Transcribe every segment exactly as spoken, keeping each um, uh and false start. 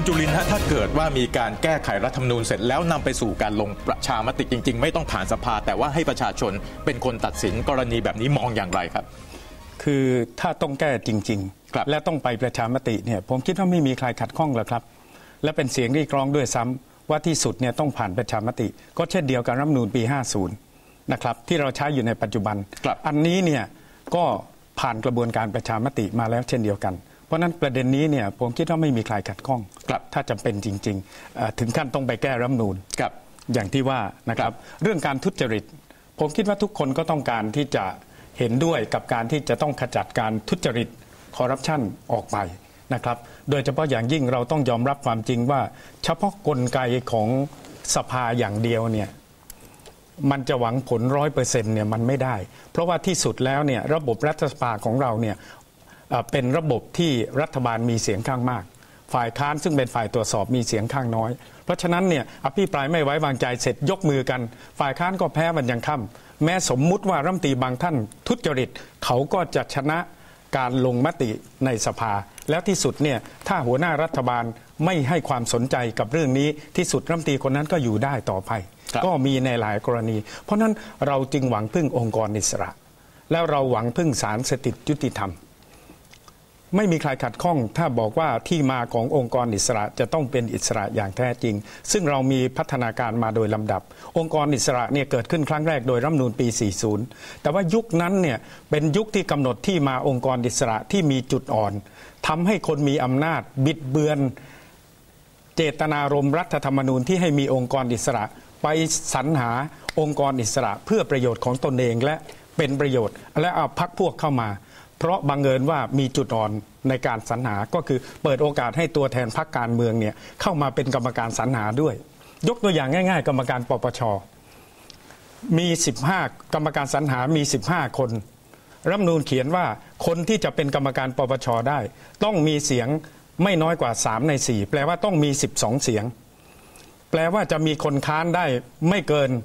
จุลินทร์ถ้าเกิดว่ามีการแก้ไขรัฐธรรมนูญเสร็จแล้วนำไปสู่การลงประชามติจริงๆไม่ต้องผ่านสภาแต่ว่าให้ประชาชนเป็นคนตัดสินกรณีแบบนี้มองอย่างไรครับคือถ้าต้องแก้จริงๆและต้องไปประชามติเนี่ยผมคิดว่าไม่มีใครขัดข้องหรอกครับและเป็นเสียงเรียกร้องด้วยซ้ำว่าที่สุดเนี่ยต้องผ่านประชามติก็เช่นเดียวกับรัฐธรรมนูญปีห้าสิบนะครับที่เราใช้อยู่ในปัจจุบันอันนี้เนี่ยก็ผ่านกระบวนการประชามติมาแล้วเช่นเดียวกันเพราะนั้นประเด็นนี้เนี่ยผมคิดว่าไม่มีใครขัดข้องถ้าจำเป็นจริงๆถึงขั้นต้องไปแก้รัฐธรรมนูญอย่างที่ว่านะครับเรื่องการทุจริตผมคิดว่าทุกคนก็ต้องการที่จะเห็นด้วยกับการที่จะต้องขจัดการทุจริตคอร์รัปชันออกไปนะครับโดยเฉพาะอย่างยิ่งเราต้องยอมรับความจริงว่าเฉพาะกลไกของสภาอย่างเดียวเนี่ยมันจะหวังผลร้อยเปอร์เซ็นต์เนี่ยมันไม่ได้เพราะว่าที่สุดแล้วเนี่ยระบบรัฐสภาของเราเนี่ยเป็นระบบที่รัฐบาลมีเสียงข้างมากฝ่ายค้านซึ่งเป็นฝ่ายตรวจสอบมีเสียงข้างน้อยเพราะฉะนั้นเนี่ยอภิปรายไม่ไว้วางใจเสร็จยกมือกันฝ่ายค้านก็แพ้มันยังค่ำแม้สมมุติว่ารัฐมนตรีบางท่านทุจริตเขาก็จะชนะการลงมติในสภาแล้วที่สุดเนี่ยถ้าหัวหน้ารัฐบาลไม่ให้ความสนใจกับเรื่องนี้ที่สุดรัฐมนตรีคนนั้นก็อยู่ได้ต่อไปก็มีในหลายกรณีเพราะนั้นเราจึงหวังพึ่งองค์กรอิสระแล้วเราหวังพึ่งศาลสถิตยุติธรรมไม่มีใครขัดข้องถ้าบอกว่าที่มาขององค์กรอิสระจะต้องเป็นอิสระอย่างแท้จริงซึ่งเรามีพัฒนาการมาโดยลำดับองค์กรอิสระเนี่ยเกิดขึ้นครั้งแรกโดยรัฐธรรมนูญปีสี่สิบแต่ว่ายุคนั้นเนี่ยเป็นยุคที่กำหนดที่มาองค์กรอิสระที่มีจุดอ่อนทำให้คนมีอำนาจบิดเบือนเจตนารมณ์รัฐธรรมนูญที่ให้มีองค์กรอิสระไปสรรหาองค์กรอิสระเพื่อประโยชน์ของตนเองและเป็นประโยชน์และเอาพรรคพวกเข้ามาเพราะบังเอิญว่ามีจุดอ่อนในการสรรหาก็คือเปิดโอกาสให้ตัวแทนพรรคการเมืองเนี่ยเข้ามาเป็นกรรมการสรรหาด้วยยกตัวอย่างง่ายๆกรรมการปปชมีสิบห้ากรรมการสรรหามีสิบห้าคนรัฐธรรมนูญเขียนว่าคนที่จะเป็นกรรมการปปชได้ต้องมีเสียงไม่น้อยกว่าสามในสี่แปลว่าต้องมีสิบสองเสียงแปลว่าจะมีคนค้านได้ไม่เกิน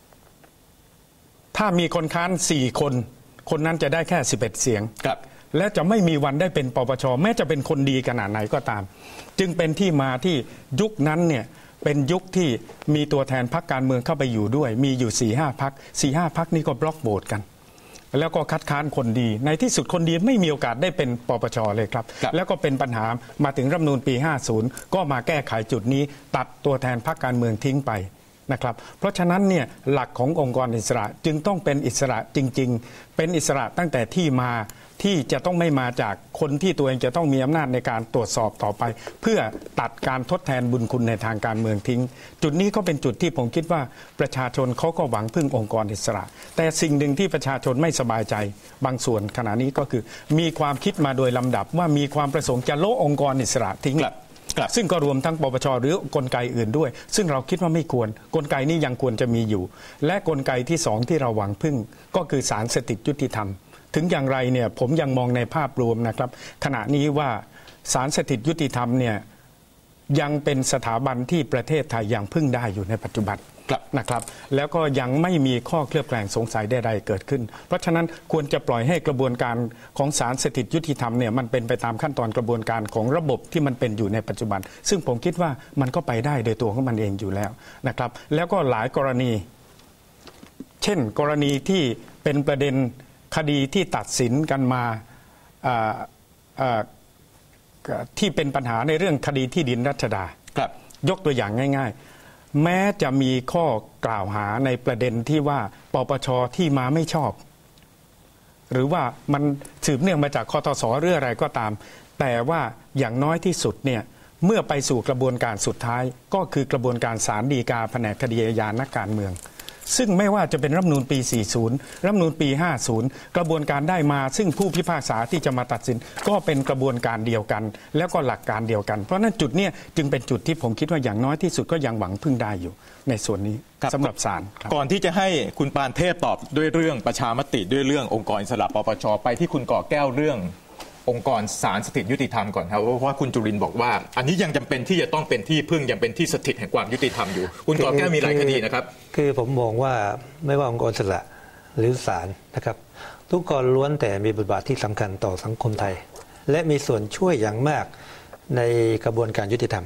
ถ้ามีคนค้านสี่คนคนนั้นจะได้แค่สิบเอ็ดเสียงและจะไม่มีวันได้เป็นปปชแม้จะเป็นคนดีขนาดไหนก็ตามจึงเป็นที่มาที่ยุคนั้นเนี่ยเป็นยุคที่มีตัวแทนพรรคการเมืองเข้าไปอยู่ด้วยมีอยู่ สี่ห้า พรรค สี่ห้า พรรคนี้ก็บล็อกโหวตกันแล้วก็คัดค้านคนดีในที่สุดคนดีไม่มีโอกาสได้เป็นปปชเลยครับแล้วก็เป็นปัญหามาถึงรัฐธรรมนูญปีห้าสิบก็มาแก้ไขจุดนี้ตัดตัวแทนพรรคการเมืองทิ้งไปนะครับเพราะฉะนั้นเนี่ยหลักขององค์กรอิสระจึงต้องเป็นอิสระจริงๆเป็นอิสระตั้งแต่ที่มาที่จะต้องไม่มาจากคนที่ตัวเองจะต้องมีอำนาจในการตรวจสอบต่อไปเพื่อตัดการทดแทนบุญคุณในทางการเมืองทิ้งจุดนี้ก็เป็นจุดที่ผมคิดว่าประชาชนเขาก็หวังพึ่งองค์กรอิสระแต่สิ่งหนึ่งที่ประชาชนไม่สบายใจบางส่วนขณะนี้ก็คือมีความคิดมาโดยลำดับว่ามีความประสงค์จะโละองค์กรอิสระทิ้งซึ่งก็รวมทั้งปปชหรือกลไกอื่นด้วยซึ่งเราคิดว่าไม่ควรกลไกนี้ยังควรจะมีอยู่และกลไกที่สองที่เราหวังพึ่งก็คือศาลสถิตยุติธรรมถึงอย่างไรเนี่ยผมยังมองในภาพรวมนะครับขณะนี้ว่าศาลสถิตยุติธรรมเนี่ยยังเป็นสถาบันที่ประเทศไทยยังพึ่งได้อยู่ในปัจจุบันนะครับแล้วก็ยังไม่มีข้อเคลือบแคลงสงสัยใดๆเกิดขึ้นเพราะฉะนั้นควรจะปล่อยให้กระบวนการของศาลสถิตยุติธรรมเนี่ยมันเป็นไปตามขั้นตอนกระบวนการของระบบที่มันเป็นอยู่ในปัจจุบันซึ่งผมคิดว่ามันก็ไปได้โดยตัวของมันเองอยู่แล้วนะครับแล้วก็หลายกรณีเช่นกรณีที่เป็นประเด็นคดีที่ตัดสินกันมาที่เป็นปัญหาในเรื่องคดีที่ดินรัชดายกตัวอย่างง่ายๆแม้จะมีข้อกล่าวหาในประเด็นที่ว่าปปชที่มาไม่ชอบหรือว่ามันสืบเนื่องมาจากคทสหรืออะไรก็ตามแต่ว่าอย่างน้อยที่สุดเนี่ยเมื่อไปสู่กระบวนการสุดท้ายก็คือกระบวนการศาลฎีกาแผนกคดีอาญานักการเมืองซึ่งไม่ว่าจะเป็นรัฐธรรมนูญปีสี่สิบรัฐธรรมนูญปีห้าสิบกระบวนการได้มาซึ่งผู้พิพากษาที่จะมาตัดสินก็เป็นกระบวนการเดียวกันแล้วก็หลักการเดียวกันเพราะนั้นจุดนี้จึงเป็นจุดที่ผมคิดว่าอย่างน้อยที่สุดก็ยังหวังพึ่งได้อยู่ในส่วนนี้สำหรับศาลก่อนที่จะให้คุณปานเทพตอบด้วยเรื่องประชามติด้วยเรื่ององค์กรอิสระปปชไปที่คุณก่อแก้วเรื่ององค์กรศาลสถิตยุติธรรมก่อนครับเพราะว่าคุณจุรินทร์บอกว่าอันนี้ยังจำเป็นที่จะต้องเป็นที่พึ่งยังเป็นที่สถิตแห่งความยุติธรรมอยู่คุณก่อแก้วมีหลายคดีนะครับคือผมมองว่าไม่ว่าองค์กรอิสระหรือศาลนะครับทุกคนล้วนแต่มีบทบาทที่สำคัญต่อสังคมไทยและมีส่วนช่วยอย่างมากในกระบวนการยุติธรรม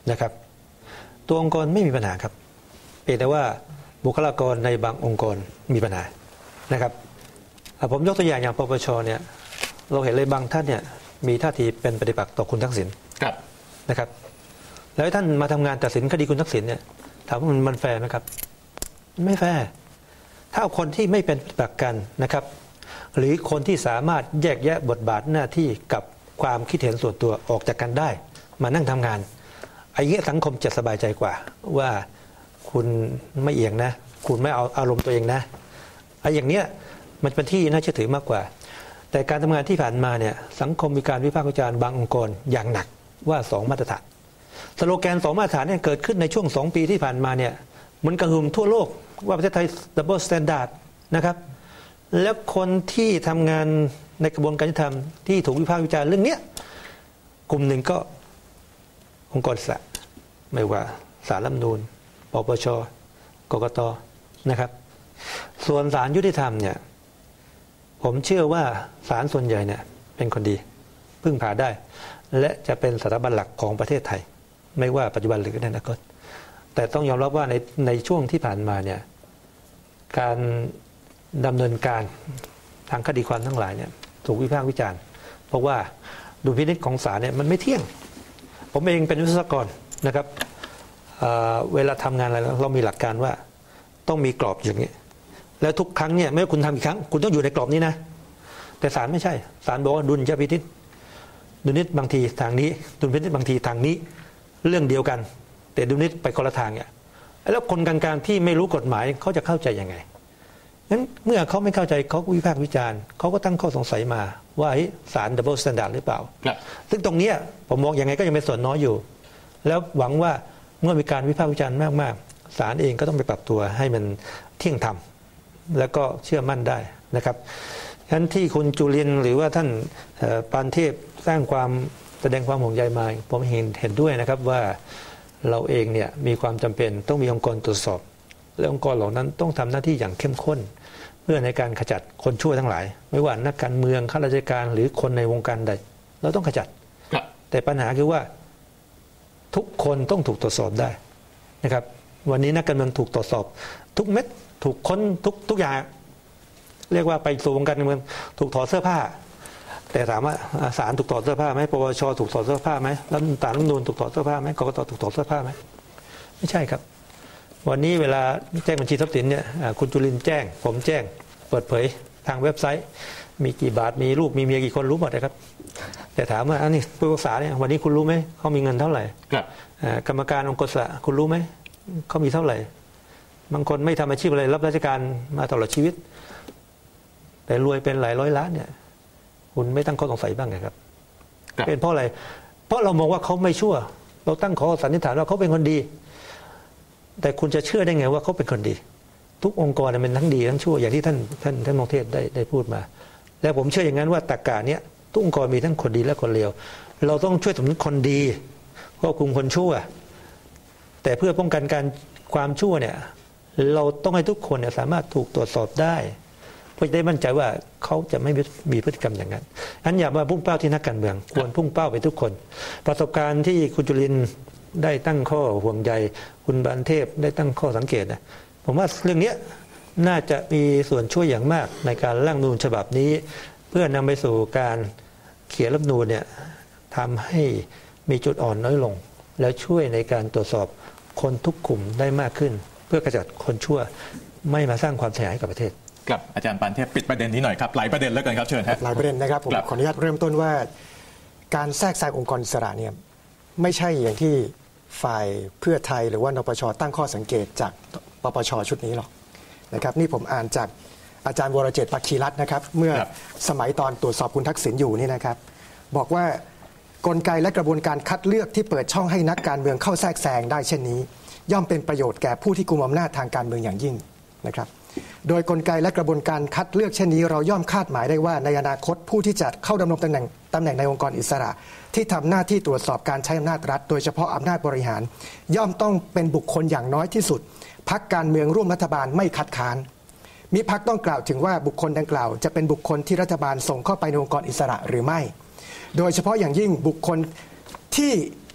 นะครับตัวองค์กรไม่มีปัญหาครับเพียงแต่ว่าบุคลากรในบางองค์กรมีปัญหานะครับผมยกตัวอย่างอย่างปปชเนี่ยเราเห็นเลยบางท่านเนี่ยมีท่าทีเป็นปฏิปักษ์ต่อคุณทักษิณนะครับแล้วท่านมาทำงานตัดสินคดีคุณทักษิณเนี่ยถามว่ามันมันแฟร์ไหมครับไม่แฟร์ถ้าเอาคนที่ไม่เป็นปฏิปักษ์กันนะครับหรือคนที่สามารถแยกแยะบทบาทหน้าที่กับความคิดเห็นส่วนตัวออกจากกันได้มานั่งทำงานไอ้เงี้ยสังคมจะสบายใจกว่าว่าคุณไม่เอียงนะคุณไม่เอาอารมณ์ตัวเองนะไอ้อย่างเนี้ยมันเป็นที่น่าเชื่อถือมากกว่าแต่การทำงานที่ผ่านมาเนี่ยสังคมมีการวิพากษ์วิจารณ์บางองค์กรอย่างหนักว่าสองมาตรฐานสโลแกนสองมาตรฐานเนี่ยเกิดขึ้นในช่วงสองปีที่ผ่านมาเนี่ยมันกระหึ่มทั่วโลกว่าประเทศไทย double standard นะครับแล้วคนที่ทำงานในกระบวนการยุติธรรมที่ถูกวิพากษ์วิจารณ์เรื่องนี้กลุ่มหนึ่งก็องค์กรอิสระไม่ว่าศาลรัฐธรรมนูญปปชกกตนะครับส่วนศาลยุติธรรมเนี่ยผมเชื่อว่าศาลส่วนใหญ่เนี่ยเป็นคนดีพึ่งพาได้และจะเป็นสถาบันหลักของประเทศไทยไม่ว่าปัจจุบันหรือในอนาคตแต่ต้องยอมรับว่าในในช่วงที่ผ่านมาเนี่ยการดำเนินการทางคดีความทั้งหลายเนี่ยถูกวิพากษ์วิจารณ์เพราะว่าดุลพินิจของศาลเนี่ยมันไม่เที่ยงผมเองเป็นวิศวกรนะครับ เ, เวลาทำงานอะไรเรามีหลักการว่าต้องมีกรอบอย่างนี้แล้วทุกครั้งเนี่ยไม่ว่าคุณทำกี่ครั้งคุณต้องอยู่ในกรอบนี้นะแต่ศาลไม่ใช่ศาลบอกว่าดุลยพินิจดุลพินิจบางทีทางนี้ดุลพินิจบางทีทางนี้เรื่องเดียวกันแต่ดุลพินิจไปคนละทางเนี่ยแล้วคนกลางๆที่ไม่รู้กฎหมายเขาจะเข้าใจยังไงงั้นเมื่อเขาไม่เข้าใจเขาวิพากษ์วิจารณ์เขาก็ตั้งข้อสงสัยมาว่าศาลดับเบิลสแตนดาร์ดหรือเปล่าซึ่งตรงนี้ผมมองยังไงก็ยังเป็นส่วนน้อยอยู่แล้วหวังว่าเมื่อมีการวิพากษ์วิจารณ์มากๆศาลเองก็ต้องไปปรับตัวให้มันเที่ยงธรรมแล้วก็เชื่อมั่นได้นะครับฉะนั้นที่คุณจุลินทร์หรือว่าท่านปานเทพสร้างความแสดงความห่วงใยมาผมเห็นเห็นด้วยนะครับว่าเราเองเนี่ยมีความจำเป็นต้องมีองค์กรตรวจสอบและองค์กรเหล่านั้นต้องทำหน้าที่อย่างเข้มข้นเพื่อในการขจัดคนชั่วทั้งหลายไม่ว่านักการเมืองข้าราชการหรือคนในวงการใดเราต้องขจัดแต่ปัญหาคือว่าทุกคนต้องถูกตรวจสอบได้นะครับวันนี้นักการเมืองถูกตรวจสอบทุกเม็ดถูกค้นทุกทุกอย่างเรียกว่าไปสู่วงการเมืองถูกถอดเสื้อผ้าแต่ถามว่าศาลถูกถอดเสื้อผ้าไหมปปชถูกถอดเสื้อผ้าไหมรัฐศาลรัฐธรรมนูญถูกถอดเสื้อผ้าไหมกกตถูกถอดเสื้อผ้าไหมไม่ใช่ครับวันนี้เวลาแจ้งบัญชีทรัพย์สินเนี่ยคุณจุลินทร์แจ้งผมแจ้งเปิดเผยทางเว็บไซต์มีกี่บาทมีลูกมีเมียกี่คนรู้หมดเลยครับแต่ถามว่าอันนี้ผู้พิพากษาเนี่ยวันนี้คุณรู้ไหมเขามีเงินเท่าไหร่กรรมการองค์กรอิสระคุณรู้ไหมเขามีเท่าไหร่บางคนไม่ทำอาชีพอะไรรับราชการมาตลอดชีวิตแต่รวยเป็นหลายร้อยล้านเนี่ยคุณไม่ตั้งข้อสงสัยบ้างไงครับเป็นเพราะอะไรเพราะเรามองว่าเขาไม่ชั่วเราตั้งข้อสันนิษฐานว่าเขาเป็นคนดีแต่คุณจะเชื่อได้ไงว่าเขาเป็นคนดีทุกองค์กรมันทั้งดีทั้งชั่วอย่างที่ท่านท่านท่านมงเทศได้ได้พูดมาและผมเชื่ออย่างนั้นว่าตรรกะเนี้ยทุกองค์กรมีทั้งคนดีและคนเลวเราต้องช่วยสนับสนุนคนดีควบคุมคนชั่วแต่เพื่อป้องกันการความชั่วเนี่ยเราต้องให้ทุกคนเนี่ยสามารถถูกตรวจสอบได้เพื่อจะได้มั่นใจว่าเขาจะไม่มีพฤติกรรมอย่างนั้นอันอย่ามาพุ่งเป้าที่นักการเมืองควรพุ่งเป้าไปทุกคนประสบการณ์ที่คุณจุลินทร์ได้ตั้งข้อห่วงใยคุณบานเทพได้ตั้งข้อสังเกตนะผมว่าเรื่องนี้น่าจะมีส่วนช่วยอย่างมากในการร่างรัฐธรรมนูญฉบับนี้เพื่อนำไปสู่การเขียนรัฐธรรมนูญเนี่ยทำให้มีจุดอ่อนน้อยลงแล้วช่วยในการตรวจสอบคนทุกกลุ่มได้มากขึ้นเพื่อกระจัดคนชั่วไม่มาสร้างความเสียหายกับประเทศครับอาจารย์ปานเทพปิดประเด็นนี้หน่อยครับหลายประเด็นแล้วกันครับเชิญครับหลายประเด็นนะครับผมขออนุญาตเริ่มต้นว่าการแทรกแซงองค์กรอิสระเนี่ยไม่ใช่อย่างที่ฝ่ายเพื่อไทยหรือว่านปชตั้งข้อสังเกตจากปปชชุดนี้หรอกนะครับนี่ผมอ่านจากอาจารย์วรเจตน์ ปักคีรัตน์นะครับเมื่อสมัยตอนตรวจสอบคุณทักษิณอยู่นี่นะครับบอกว่ากลไกและกระบวนการคัดเลือกที่เปิดช่องให้นักการเมืองเข้าแทรกแซงได้เช่นนี้ย่อมเป็นประโยชน์แก่ผู้ที่กุมอำนาจทางการเมืองอย่างยิ่งนะครับโดยกลไกและกระบวนการคัดเลือกเช่นนี้เราย่อมคาดหมายได้ว่าในอนาคตผู้ที่จะเข้าดำรงตำแหน่งตำแหน่งในองค์กรอิสระที่ทำหน้าที่ตรวจสอบการใช้อำนาจรัฐโดยเฉพาะอำนาจบริหารย่อมต้องเป็นบุคคลอย่างน้อยที่สุดพรรคการเมืองร่วมรัฐบาลไม่คัดค้านมิพรรคต้องกล่าวถึงว่าบุคคลดังกล่าวจะเป็นบุคคลที่รัฐบาลส่งเข้าไปในองค์กรอิสระหรือไม่โดยเฉพาะอย่างยิ่งบุคคลที่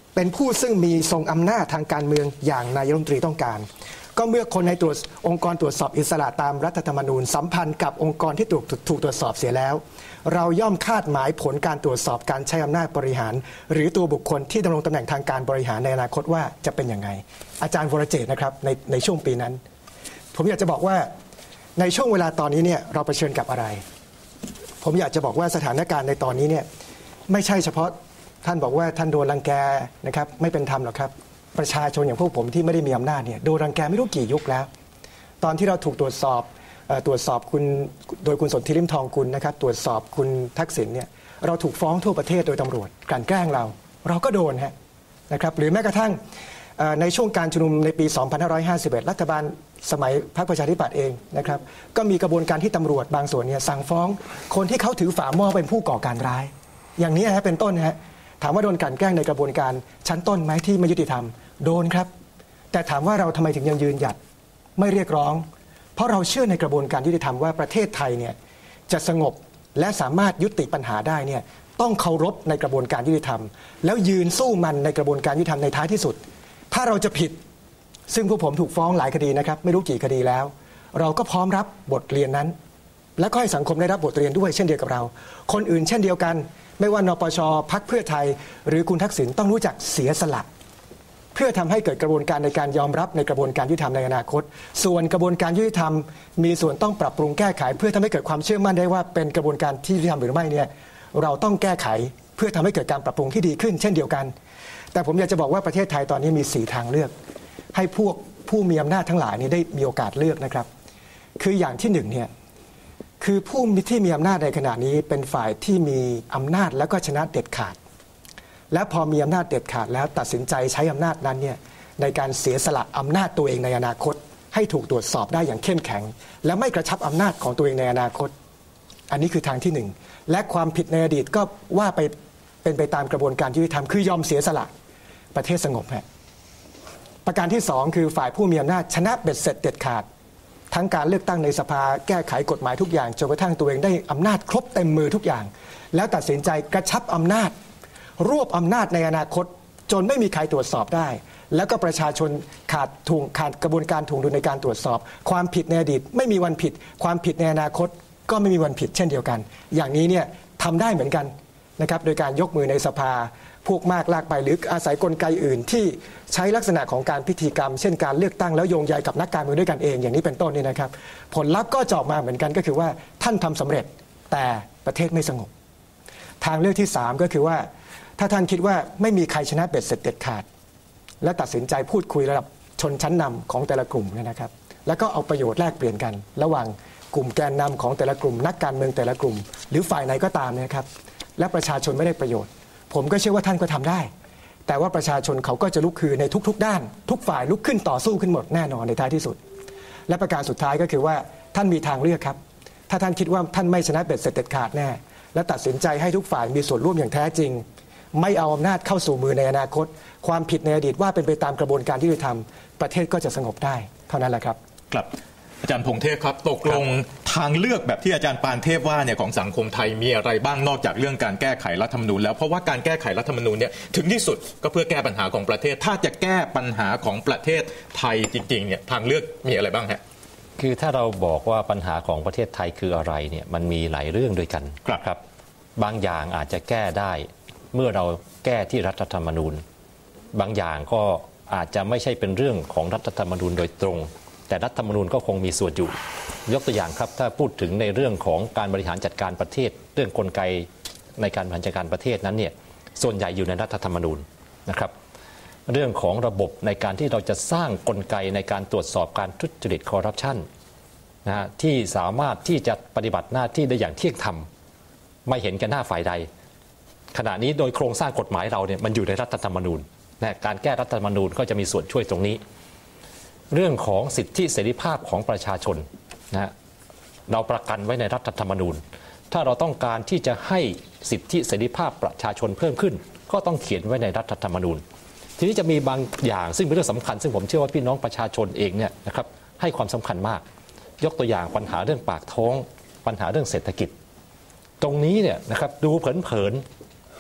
เป็นผู้ซึ่งมีทรงอำนาจทางการเมืองอย่างนายกรัฐมนตรีต้องการก็เมื่อคนในตรวจองค์กรตรวจสอบอิสระตามรัฐธรรมนูญสัมพันธ์กับองค์กรที่ถูกถูกตรวจสอบเสียแล้วเราย่อมคาดหมายผลการตรวจสอบการใช้อำนาจบริหารหรือตัวบุคคลที่ดำรงตำแหน่งทางการบริหารในอนาคตว่าจะเป็นยังไงอาจารย์วรเจตน์นะครับในในช่วงปีนั้นผมอยากจะบอกว่าในช่วงเวลาตอนนี้เนี่ยเราเผชิญกับอะไรผมอยากจะบอกว่าสถานการณ์ในตอนนี้เนี่ยไม่ใช่เฉพาะท่านบอกว่าท่านโดนรังแกนะครับไม่เป็นธรรมหรอกครับประชาชนอย่างพวกผมที่ไม่ได้มีอำนาจเนี่ยโดนรังแกไม่รู้กี่ยุคแล้วตอนที่เราถูกตรวจสอบตรวจสอบคุณโดยคุณสนธิริมทองกุลนะครับตรวจสอบคุณทักษิณเนี่ยเราถูกฟ้องทั่วประเทศโดยตำรวจกลั่นแกล้งเราเราก็โดนฮะนะครับหรือแม้กระทั่งในช่วงการชุมนุมในปี สองพันห้าร้อยห้าสิบเอ็ด รัฐบาลสมัยพรรคประชาธิปัตย์เองนะครับก็มีกระบวนการที่ตำรวจบางส่วนเนี่ยสั่งฟ้องคนที่เขาถือฝาหม้อเป็นผู้ก่อการร้ายอย่างนี้ฮะเป็นต้นฮะถามว่าโดนกลั่นแกล้งในกระบวนการชั้นต้นไหมที่ไม่ยุติธรรมโดนครับแต่ถามว่าเราทำไมถึงยังยืนหยัดไม่เรียกร้องเพราะเราเชื่อในกระบวนการยุติธรรมว่าประเทศไทยเนี่ยจะสงบและสามารถยุติปัญหาได้เนี่ยต้องเคารพในกระบวนการยุติธรรมแล้วยืนสู้มันในกระบวนการยุติธรรมในท้ายที่สุดถ้าเราจะผิดซึ่งพวกผมถูกฟ้องหลายคดีนะครับไม่รู้กี่คดีแล้วเราก็พร้อมรับบทเรียนนั้นและก็ให้สังคมได้รับบทเรียนด้วยเช่นเดียวกับเราคนอื่นเช่นเดียวกันไม่ว่านปช.พรรคเพื่อไทยหรือคุณทักษิณต้องรู้จักเสียสละเพื่อทำให้เกิดกระบวนการในการยอมรับในกระบวนการยุติธรรมในอนาคตส่วนกระบวนการยุติธรรมมีส่วนต้องปรับปรุงแก้ไขเพื่อทำให้เกิดความเชื่อมั่นได้ว่าเป็นกระบวนการที่ยุติธรรมหรือไม่เนี่ยเราต้องแก้ไขเพื่อทำให้เกิดการปรับปรุงที่ดีขึ้นเช่นเดียวกันแต่ผมอยากจะบอกว่าประเทศไทยตอนนี้มีสี่ทางเลือกให้พวกผู้มีอำนาจทั้งหลายนี่ได้มีโอกาสเลือกนะครับคืออย่างที่หนึ่งเนี่ยคือผู้ที่มีอำนาจในขณะนี้เป็นฝ่ายที่มีอำนาจแล้วก็ชนะเด็ดขาดและพอมีอำนาจเด็ดขาดแล้วตัดสินใจใช้อำนาจนั้นเนี่ยในการเสียสละอำนาจตัวเองในอนาคตให้ถูกตรวจสอบได้อย่างเข้มแข็งและไม่กระชับอำนาจของตัวเองในอนาคตอันนี้คือทางที่หนึ่งและความผิดในอดีตก็ว่าไปเป็นไปตามกระบวนการยุติธรรมคือยอมเสียสละประเทศสงบฮะประการที่สองคือฝ่ายผู้มีอำนาจชนะเบ็ดเสร็จเด็ดขาดทั้งการเลือกตั้งในสภาแก้ไขกฎหมายทุกอย่างจนกระทั่งตัวเองได้อำนาจครบเต็มมือทุกอย่างแล้วตัดสินใจกระชับอำนาจรวบอำนาจในอนาคตจนไม่มีใครตรวจสอบได้แล้วก็ประชาชนขาดทวงขาดกระบวนการถ่วงดุลในการตรวจสอบความผิดในอดีตไม่มีวันผิดความผิดในอนาคตก็ไม่มีวันผิดเช่นเดียวกันอย่างนี้เนี่ยทำได้เหมือนกันนะครับโดยการยกมือในสภาพวกมากลากไปหรืออาศัยกลไกอื่นที่ใช้ลักษณะของการพิธีกรรมเช่นการเลือกตั้งแล้วโยงใยกับนักการเมืองด้วยกันเองอย่างนี้เป็นต้นนี่นะครับผลลัพธ์ก็จะออกมาเหมือนกันก็คือว่าท่านทำสำเร็จแต่ประเทศไม่สงบทางเลือกที่สามก็คือว่าถ้าท่านคิดว่าไม่มีใครชนะเบ็ดเสร็จเด็ดขาดและตัดสินใจพูดคุยระดับชนชั้นนำของแต่ละกลุ่มนะครับแล้วก็เอาประโยชน์แลกเปลี่ยนกันระหว่างกลุ่มแกนนำของแต่ละกลุ่มนักการเมืองแต่ละกลุ่มหรือฝ่ายไหนก็ตามนะครับและประชาชนไม่ได้ประโยชน์ผมก็เชื่อว่าท่านก็ทำได้แต่ว่าประชาชนเขาก็จะลุกคือในทุกๆด้านทุกฝ่ายลุกขึ้นต่อสู้ขึ้นหมดแน่นอนในท้ายที่สุดและประการสุดท้ายก็คือว่าท่านมีทางเลือกครับถ้าท่านคิดว่าท่านไม่ชนะเบ็ดเสร็จเด็ดขาดแน่และตัดสินใจให้ทุกฝ่ายมีส่วนร่วมอย่างแท้จริงไม่เอาอำนาจเข้าสู่มือในอนาคตความผิดในอดีตว่าเป็นไปตามกระบวนการยุติธรรมประเทศก็จะสงบได้เท่านั้นแหละครับครับอาจารย์พงเทพครับตกลงทางเลือกแบบที่อาจารย์ปานเทพว่าเนี่ยของสังคมไทยมีอะไรบ้างนอกจากเรื่องการแก้ไขรัฐธรรมนูญแล้วเพราะว่าการแก้ไขรัฐธรรมนูญเนี่ยถึงที่สุดก็เพื่อแก้ปัญหาของประเทศถ้าจะแก้ปัญหาของประเทศไทยจริงๆเนี่ยทางเลือกมีอะไรบ้างฮะคือถ้าเราบอกว่าปัญหาของประเทศไทยคืออะไรเนี่ยมันมีหลายเรื่องด้วยกันครับครับบางอย่างอาจจะแก้ได้เมื่อเราแก้ที่รัฐธรรมนูญบางอย่างก็อาจจะไม่ใช่เป็นเรื่องของรัฐธรรมนูญโดยตรงแต่รัฐธรรมนูญก็คงมีส่วนอยู่ยกตัวอย่างครับถ้าพูดถึงในเรื่องของการบริหารจัดการประเทศเรื่องกลไกในการบริหารจัดการประเทศนั้นเนี่ยส่วนใหญ่อยู่ในรัฐธรรมนูญนะครับเรื่องของระบบในการที่เราจะสร้างกลไกในการตรวจสอบการทุจริตคอร์รัปชันนะฮะที่สามารถที่จะปฏิบัติหน้าที่ได้อย่างเที่ยงธรรมไม่เห็นแก่หน้าฝ่ายใดขณะนี้โดยโครงสร้างกฎหมายเราเนี่ยมันอยู่ในรัฐธรรมนูญนะการแก้รัฐธรรมนูญก็จะมีส่วนช่วยตรงนี้เรื่องของสิทธิเสรีภาพของประชาชนนะเราประกันไว้ในรัฐธรรมนูญถ้าเราต้องการที่จะให้สิทธิเสรีภาพประชาชนเพิ่มขึ้นก็ต้องเขียนไว้ในรัฐธรรมนูญทีนี้จะมีบางอย่างซึ่งเป็นเรื่องสำคัญซึ่งผมเชื่อว่าพี่น้องประชาชนเองเนี่ยนะครับให้ความสำคัญมากยกตัวอย่างปัญหาเรื่องปากท้องปัญหาเรื่องเศรษฐกิจตรงนี้เนี่ยนะครับดูเผินๆ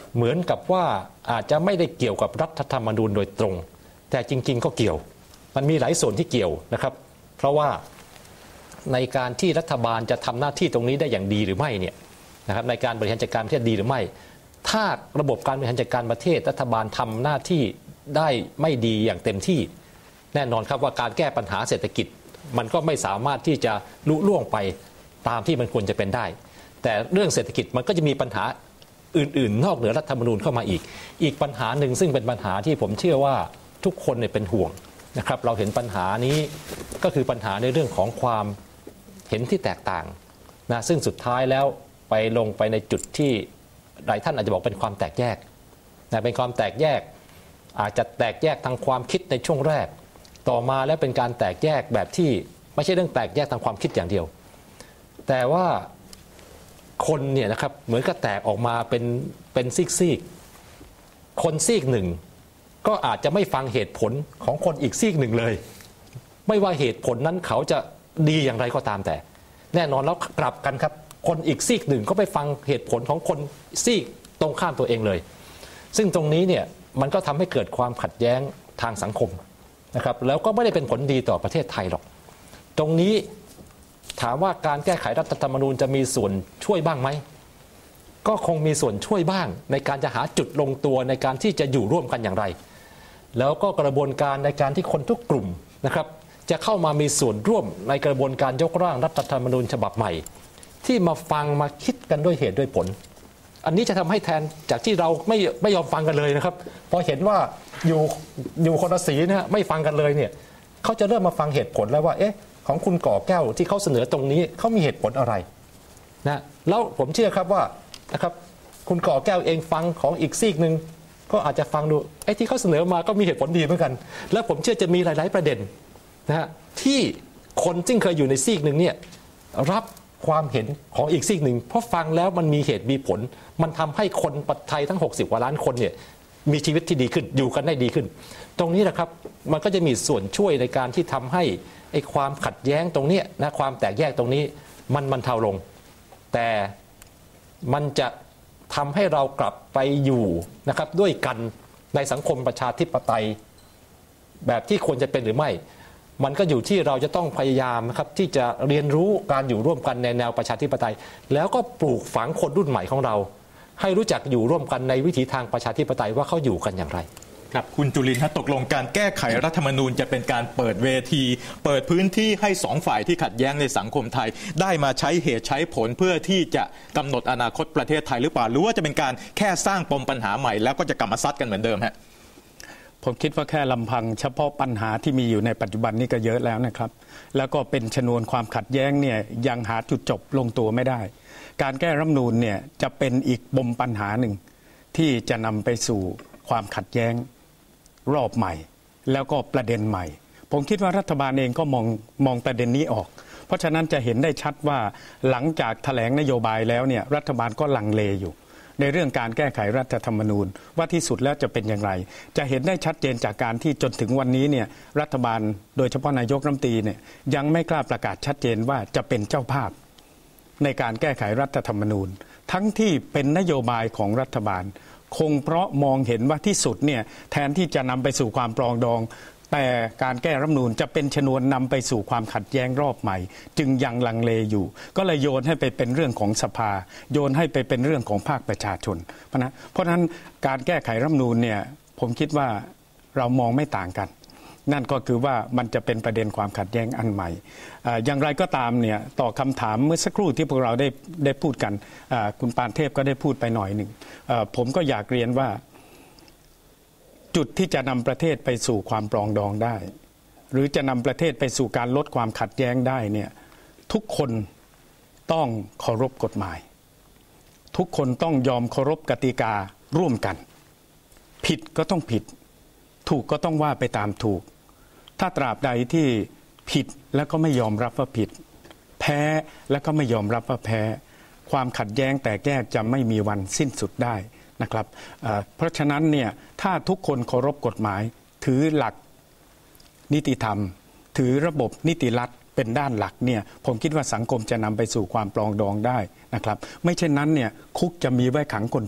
เหมือนกับว่าอาจจะไม่ได้เกี่ยวกับรัฐธรรมนูญโดยตรงแต่จริงๆก็เกี่ยวมันมีหลายส่วนที่เกี่ยวนะครับเพราะว่าในการที่รัฐบาลจะทำหน้าที่ตรงนี้ได้อย่างดีหรือไม่เนี่ยนะครับในการบริหารจัดการประเทศดีหรือไม่ถ้าระบบการบริหารจัดการประเทศรัฐบาลทำหน้าที่ได้ไม่ดีอย่างเต็มที่แน่นอนครับว่าการแก้ปัญหาเศรษฐกิจมันก็ไม่สามารถที่จะลุล่วงไปตามที่มันควรจะเป็นได้แต่เรื่องเศรษฐกิจมันก็จะมีปัญหาอื่นๆนอกเหนือรัฐธรรมนูญเข้ามาอีกอีกปัญหาหนึ่งซึ่งเป็นปัญหาที่ผมเชื่อว่าทุกคนเนี่ยเป็นห่วงนะครับเราเห็นปัญหานี้ก็คือปัญหาในเรื่องของความเห็นที่แตกต่างนะซึ่งสุดท้ายแล้วไปลงไปในจุดที่หลายท่านอาจจะบอกเป็นความแตกแยกนะเป็นความแตกแยกอาจจะแตกแยกทางความคิดในช่วงแรกต่อมาแล้วเป็นการแตกแยกแบบที่ไม่ใช่เรื่องแตกแยกทางความคิดอย่างเดียวแต่ว่าคนเนี่ยนะครับเหมือนกับแตกออกมาเป็นเป็นซีกๆคนซีกหนึ่งก็อาจจะไม่ฟังเหตุผลของคนอีกซีกหนึ่งเลยไม่ว่าเหตุผลนั้นเขาจะดีอย่างไรก็ตามแต่แน่นอนแล้วกลับกันครับคนอีกซีกหนึ่งก็ไปฟังเหตุผลของคนซีกตรงข้ามตัวเองเลยซึ่งตรงนี้เนี่ยมันก็ทำให้เกิดความขัดแย้งทางสังคมนะครับแล้วก็ไม่ได้เป็นผลดีต่อประเทศไทยหรอกตรงนี้ถามว่าการแก้ไขรัฐธรรมนูญจะมีส่วนช่วยบ้างไหมก็คงมีส่วนช่วยบ้างในการจะหาจุดลงตัวในการที่จะอยู่ร่วมกันอย่างไรแล้วก็กระบวนการในการที่คนทุกกลุ่มนะครับจะเข้ามามีส่วนร่วมในกระบวนการยกร่างรัฐธรรมนูญฉบับใหม่ที่มาฟังมาคิดกันด้วยเหตุด้วยผลอันนี้จะทำให้แทนจากที่เราไม่ไม่ยอมฟังกันเลยนะครับพอเห็นว่าอยู่อยู่คนละสีนะไม่ฟังกันเลยเนี่ยเขาจะเริ่มมาฟังเหตุผลแล้วว่าเอ๊ะของคุณก่อแก้วที่เขาเสนอตรงนี้เขามีเหตุผลอะไรนะแล้วผมเชื่อครับว่านะครับคุณก่อแก้วเองฟังของอีกซีกหนึ่งก็อาจจะฟังดูไอ้ที่เขาเสนอมาก็มีเหตุผลดีเหมือนกันแล้วผมเชื่อจะมีหลายๆประเด็นนะฮะที่คนซึ่งเคยอยู่ในซีกหนึ่งเนี่ยรับความเห็นของอีกซีกหนึ่งเพราะฟังแล้วมันมีเหตุมีผลมันทำให้คนไทยทั้งหกสิบกว่าล้านคนเนี่ยมีชีวิตที่ดีขึ้นอยู่กันได้ดีขึ้นตรงนี้แหละครับมันก็จะมีส่วนช่วยในการที่ทำให้ไอ้ความขัดแย้งตรงนี้นะความแตกแยกตรงนี้มันมันเทาลงแต่มันจะทำให้เรากลับไปอยู่นะครับด้วยกันในสังคมประชาธิปไตยแบบที่ควรจะเป็นหรือไม่มันก็อยู่ที่เราจะต้องพยายามนะครับที่จะเรียนรู้การอยู่ร่วมกันในแนวประชาธิปไตยแล้วก็ปลูกฝังคนรุ่นใหม่ของเราให้รู้จักอยู่ร่วมกันในวิถีทางประชาธิปไตยว่าเขาอยู่กันอย่างไรครับคุณจุลินทร์ตกลงการแก้ไขรัฐธรรมนูญจะเป็นการเปิดเวทีเปิดพื้นที่ให้สองฝ่ายที่ขัดแย้งในสังคมไทยได้มาใช้เหตุใช้ผลเพื่อที่จะกำหนดอนาคตประเทศไทยหรือเปล่าหรือว่าจะเป็นการแค่สร้างปมปัญหาใหม่แล้วก็จะกลับมาซัดกันเหมือนเดิมฮะผมคิดว่าแค่ลำพังเฉพาะปัญหาที่มีอยู่ในปัจจุบันนี้ก็เยอะแล้วนะครับแล้วก็เป็นชนวนความขัดแย้งเนี่ยยังหาจุดจบลงตัวไม่ได้การแก้รัฐธรรมนูญเนี่ยจะเป็นอีกปมปัญหาหนึ่งที่จะนำไปสู่ความขัดแย้งรอบใหม่แล้วก็ประเด็นใหม่ผมคิดว่ารัฐบาลเองก็มองมองประเด็นนี้ออกเพราะฉะนั้นจะเห็นได้ชัดว่าหลังจากแถลงนโยบายแล้วเนี่ยรัฐบาลก็ลังเลอยู่ในเรื่องการแก้ไขรัฐธรรมนูญว่าที่สุดแล้วจะเป็นอย่างไรจะเห็นได้ชัดเจนจากการที่จนถึงวันนี้เนี่ยรัฐบาลโดยเฉพาะนายกรัฐมนตรีเนี่ยยังไม่กล้าประกาศชัดเจนว่าจะเป็นเจ้าภาพในการแก้ไขรัฐธรรมนูญทั้งที่เป็นนโยบายของรัฐบาลคงเพราะมองเห็นว่าที่สุดเนี่ยแทนที่จะนำไปสู่ความปรองดองแต่การแก้รัฐธรรมนูญจะเป็นชนวนนำไปสู่ความขัดแย้งรอบใหม่จึงยังลังเลอยู่ก็เลยโยนให้ไปเป็นเรื่องของสภาโยนให้ไปเป็นเรื่องของภาคประชาชนเพราะนั้นเพราะนั้นการแก้ไขรัฐธรรมนูญเนี่ยผมคิดว่าเรามองไม่ต่างกันนั่นก็คือว่ามันจะเป็นประเด็นความขัดแย้งอันใหม่อย่างไรก็ตามเนี่ยต่อคำถามเมื่อสักครู่ที่พวกเราได้ได้พูดกันคุณปานเทพก็ได้พูดไปหน่อยหนึ่งผมก็อยากเรียนว่าจุดที่จะนำประเทศไปสู่ความปรองดองได้หรือจะนำประเทศไปสู่การลดความขัดแย้งได้เนี่ยทุกคนต้องเคารพกฎหมายทุกคนต้องยอมเคารพกติการ่วมกันผิดก็ต้องผิดถูกก็ต้องว่าไปตามถูกถ้าตราบใดที่ผิดแล้วก็ไม่ยอมรับว่าผิดแพ้แล้วก็ไม่ยอมรับว่าแพ้ความขัดแย้งแตกแยกจะไม่มีวันสิ้นสุดได้นะครับเพราะฉะนั้นเนี่ยถ้าทุกคนเคารพกฎหมายถือหลักนิติธรรมถือระบบนิติรัฐเป็นด้านหลักเนี่ยผมคิดว่าสังคมจะนำไปสู่ความปรองดองได้นะครับไม่เช่นนั้นเนี่ยคุกจะมีไว้ขังคนจน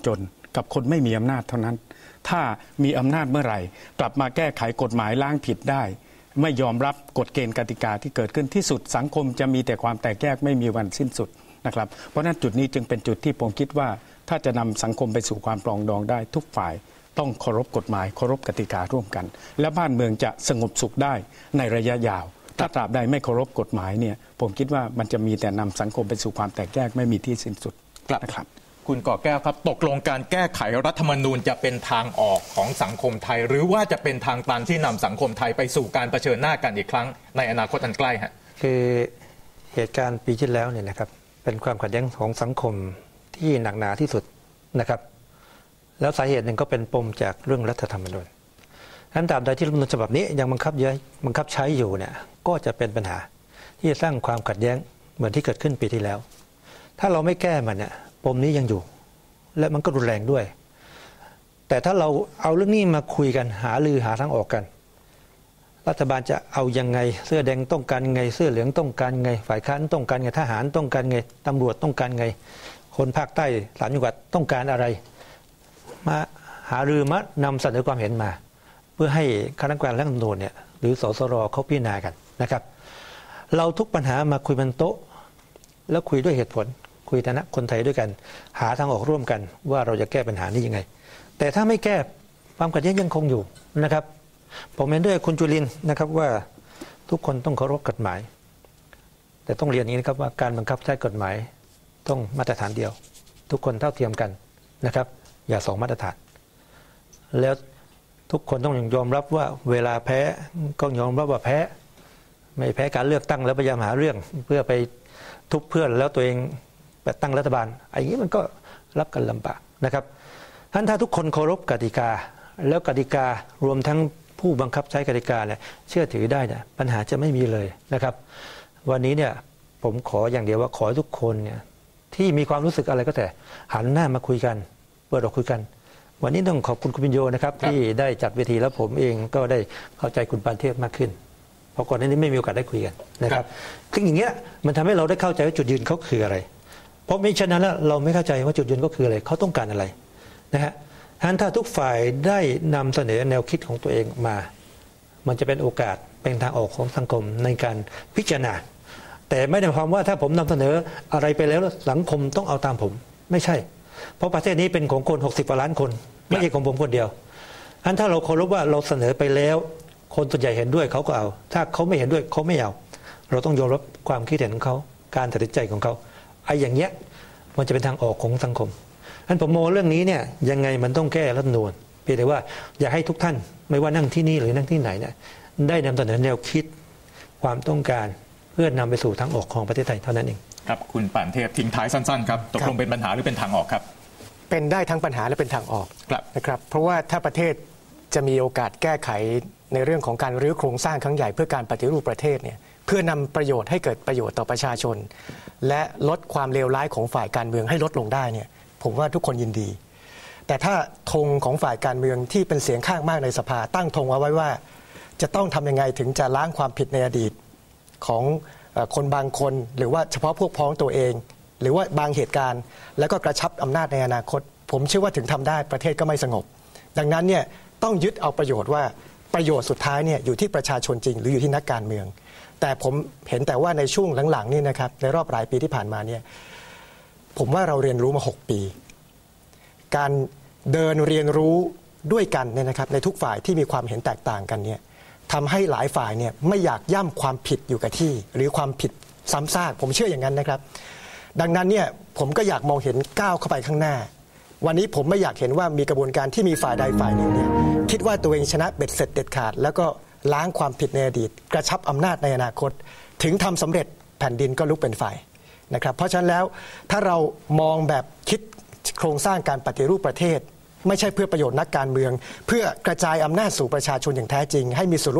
กับคนไม่มีอำนาจเท่านั้นถ้ามีอำนาจเมื่อไหร่กลับมาแก้ไขกฎหมายล้างผิดได้ไม่ยอมรับกฎเกณฑ์กติกาที่เกิดขึ้นที่สุดสังคมจะมีแต่ความแตกแยกไม่มีวันสิ้นสุดนะครับเพราะฉะนั้นจุดนี้จึงเป็นจุดที่ผมคิดว่าถ้าจะนำสังคมไปสู่ความปรองดองได้ทุกฝ่ายต้องเคารพกฎหมายเคารพกติการ่วมกันและบ้านเมืองจะสงบสุขได้ในระยะยาวถ้าตราบใดไม่เคารพกฎหมายเนี่ยผมคิดว่ามันจะมีแต่นำสังคมไปสู่ความแตกแยกไม่มีที่สิ้นสุดนะครับคุณก่อแก้วครับตกลงการแก้ไขรัฐธรรมนูญจะเป็นทางออกของสังคมไทยหรือว่าจะเป็นทางตันที่นำสังคมไทยไปสู่การเผชิญหน้ากันอีกครั้งในอนาคตอันใกล้ฮะคือเหตุการณ์ปีที่แล้วเนี่ยนะครับเป็นความขัดแย้งของสังคมที่หนักหนาที่สุดนะครับแล้วสาเหตุหนึ่งก็เป็นปมจากเรื่องรัฐธรรมนูญนั้นตราบใดที่รัฐธรรมนูญฉบับนี้ยังบังคับเยอะบังคับใช้อยู่เนี่ยก็จะเป็นปัญหาที่จะสร้างความขัดแย้งเหมือนที่เกิดขึ้นปีที่แล้วถ้าเราไม่แก้มันเนี่ยปมนี้ยังอยู่และมันก็รุนแรงด้วยแต่ถ้าเราเอาเรื่องนี้มาคุยกันหาลือหาทางออกกันรัฐบาลจะเอายังไงเสื้อแดงต้องการไงเสื้อเหลืองต้องการไงฝ่ายค้านต้องการไงทหารต้องการไงตำรวจต้องการไงคนภาคใต้สามจังหวัดต้องการอะไรมาหารือมานำเสนอความเห็นมาเพื่อให้คณะกรรมการร่างรัฐธรรมนูญเนี่ยหรือสสรเขาพิจารณากันนะครับเราทุกปัญหามาคุยบนโต๊ะแล้วคุยด้วยเหตุผลคุยฐานะคนไทยด้วยกันหาทางออกร่วมกันว่าเราจะแก้ปัญหานี้ยังไงแต่ถ้าไม่แก้ความขัดแย้งยังคงอยู่นะครับผมเห็นด้วยคุณจุลินทร์นะครับว่าทุกคนต้องเคารพกฎหมายแต่ต้องเรียนอย่างนี้นะครับว่าการบังคับใช้กฎหมายต้องมาตรฐานเดียวทุกคนเท่าเทียมกันนะครับอย่าสองมาตรฐานแล้วทุกคนต้องยอมรับว่าเวลาแพ้ก็ยอมรับว่าแพ้ไม่แพ้การเลือกตั้งแล้วพยายามหาเรื่องเพื่อไปทุบเพื่อนแล้วตัวเองไปตั้งรัฐบาลไอ้นี้มันก็รับกันลำบากนะครับท่านถ้าทุกคนเคารพกติกาแล้วกติการวมทั้งผู้บังคับใช้กติกาเนี่ยเชื่อถือได้เนี่ยปัญหาจะไม่มีเลยนะครับวันนี้เนี่ยผมขออย่างเดียวว่าขอให้ทุกคนเนี่ยที่มีความรู้สึกอะไรก็แต่หันหน้ามาคุยกันเปิดออกคุยกันวันนี้ต้องขอบคุณคุณปิญโยนะครับที่ได้จัดเวทีแล้วผมเองก็ได้เข้าใจคุณปานเทพมากขึ้นเพราะก่อนหน้านี้ไม่มีโอกาสได้คุยกันนะครับซึ่งอย่างเงี้ยมันทำให้เราได้เข้าใจว่าจุดยืนเขาคืออะไรเพราะไม่ฉะนั้นแล้วเราไม่เข้าใจว่าจุดยืนก็คืออะไรเขาต้องการอะไรนะฮะถ้าทุกฝ่ายได้นำเสนอแนวคิดของตัวเองมามันจะเป็นโอกาสเป็นทางออกของสังคมในการพิจารณาแต่ไม่ได้ความว่าถ้าผมนำเสนออะไรไปแล้วสังคมต้องเอาตามผมไม่ใช่เพราะประเทศนี้เป็นของคนหกสิบกว่าล้านคนไม่ใช่ของผมคนเดียวอันถ้าเราเคารพว่าเราเสนอไปแล้วคนส่วนใหญ่เห็นด้วยเขาก็เอาถ้าเขาไม่เห็นด้วยเขาไม่เอาเราต้องยอมรับความคิดเห็นของเขาการตัดสินใจของเขาไอ้อย่างเงี้ยมันจะเป็นทางออกของสังคมอันผมมองเรื่องนี้เนี่ยยังไงมันต้องแก้รัฐธรรมนูญเพียงแต่ว่าอยากให้ทุกท่านไม่ว่านั่งที่นี่หรือนั่งที่ไหนเนี่ยได้นำเสนอแนวคิดความต้องการเพื่อนำไปสู่ทางออกของประเทศไทยเท่านั้นเองครับคุณป่านเทพทิ้งท้ายสั้นๆครับตกลงเป็นปัญหาหรือเป็นทางออกครับเป็นได้ทั้งปัญหาและเป็นทางออกนะครับเพราะว่าถ้าประเทศจะมีโอกาสแก้ไขในเรื่องของการรื้อโครงสร้างครั้งใหญ่เพื่อการปฏิรูปประเทศเนี่ยเพื่อนำประโยชน์ให้เกิดประโยชน์ต่อประชาชนและลดความเลวร้ายของฝ่ายการเมืองให้ลดลงได้เนี่ยผมว่าทุกคนยินดีแต่ถ้าธงของฝ่ายการเมืองที่เป็นเสียงข้างมากในสภาตั้งธงเอาไว้ว่าจะต้องทำยังไงถึงจะล้างความผิดในอดีตของคนบางคนหรือว่าเฉพาะพวกพ้องตัวเองหรือว่าบางเหตุการณ์แล้วก็กระชับอำนาจในอนาคตผมเชื่อว่าถึงทำได้ประเทศก็ไม่สงบดังนั้นเนี่ยต้องยึดเอาประโยชน์ว่าประโยชน์สุดท้ายเนี่ยอยู่ที่ประชาชนจริงหรืออยู่ที่นักการเมืองแต่ผมเห็นแต่ว่าในช่วงหลังๆนี่นะครับในรอบหลายปีที่ผ่านมาเนี่ยผมว่าเราเรียนรู้มาหกปีการเดินเรียนรู้ด้วยกันเนี่ยนะครับในทุกฝ่ายที่มีความเห็นแตกต่างกันเนี่ยทำให้หลายฝ่ายเนี่ยไม่อยากย่ำความผิดอยู่กับที่หรือความผิดซ้ำซากผมเชื่ออย่างนั้นนะครับดังนั้นเนี่ยผมก็อยากมองเห็นก้าวเข้าไปข้างหน้าวันนี้ผมไม่อยากเห็นว่ามีกระบวนการที่มีฝ่ายใดฝ่ายหนึ่งเนี่ยคิดว่าตัวเองชนะเบ็ดเสร็จเด็ดขาดแล้วก็ล้างความผิดในอดีตกระชับอำนาจในอนาคตถึงทำสำเร็จแผ่นดินก็ลุกเป็นไฟนะครับเพราะฉะนั้นแล้วถ้าเรามองแบบคิดโครงสร้างการปฏิรูปประเทศไม่ใช่เพื่อประโยชน์นักการเมืองเพื่อกระจายอำนาจสู่ประชาชนอย่างแท้จริงให้มีส่วนร่วมใน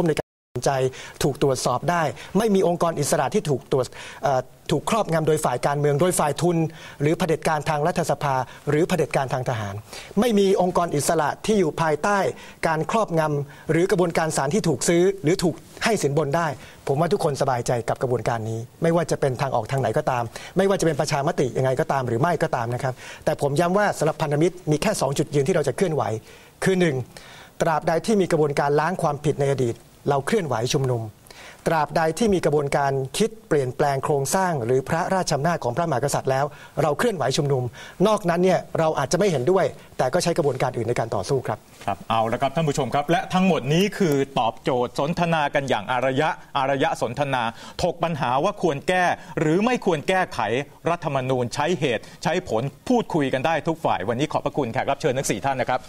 ใจถูกตรวจสอบได้ไม่มีองค์กรอิสระที่ถูกตรวจถูกครอบงำโดยฝ่ายการเมืองโดยฝ่ายทุนหรือเผด็จการทางรัฐสภาหรือเผด็จการทางทหารไม่มีองค์กรอิสระที่อยู่ภายใต้การครอบงำหรือกระบวนการศาลที่ถูกซื้อหรือถูกให้สินบนได้ผมว่าทุกคนสบายใจกับกระบวนการนี้ไม่ว่าจะเป็นทางออกทางไหนก็ตามไม่ว่าจะเป็นประชามติยังไงก็ตามหรือไม่ก็ตามนะครับแต่ผมย้ำว่าสำหรับพันธมิตรมีแค่สองจุดยืนที่เราจะเคลื่อนไหวคือหนึ่งตราบใดที่มีกระบวนการล้างความผิดในอดีตเราเคลื่อนไหวชุมนุมตราบใดที่มีกระบวนการคิดเปลี่ยนแปลงโครงสร้างหรือพระราชอำนาจของพระมหากษัตริย์แล้วเราเคลื่อนไหวชุมนุมนอกนั้นเนี่ยเราอาจจะไม่เห็นด้วยแต่ก็ใช้กระบวนการอื่นในการต่อสู้ครับครับเอาละครับท่านผู้ชมครับและทั้งหมดนี้คือตอบโจทย์สนทนากันอย่างอารยะอารยะสนทนาถกปัญหาว่าควรแก้หรือไม่ควรแก้ไขรัฐธรรมนูญใช้เหตุใช้ผลพูดคุยกันได้ทุกฝ่ายวันนี้ขอบพระคุณแขกรับเชิญทั้งสี่ท่านนะครับ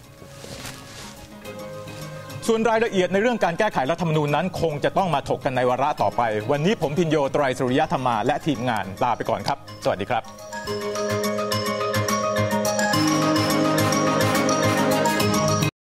ส่วนรายละเอียดในเรื่องการแก้ไขรัฐธรรมนูญนั้นคงจะต้องมาถกกันในวาระต่อไปวันนี้ผมพินโย ไตรสุริยธรรมาและทีมงานลาไปก่อนครับสวัสดีครับ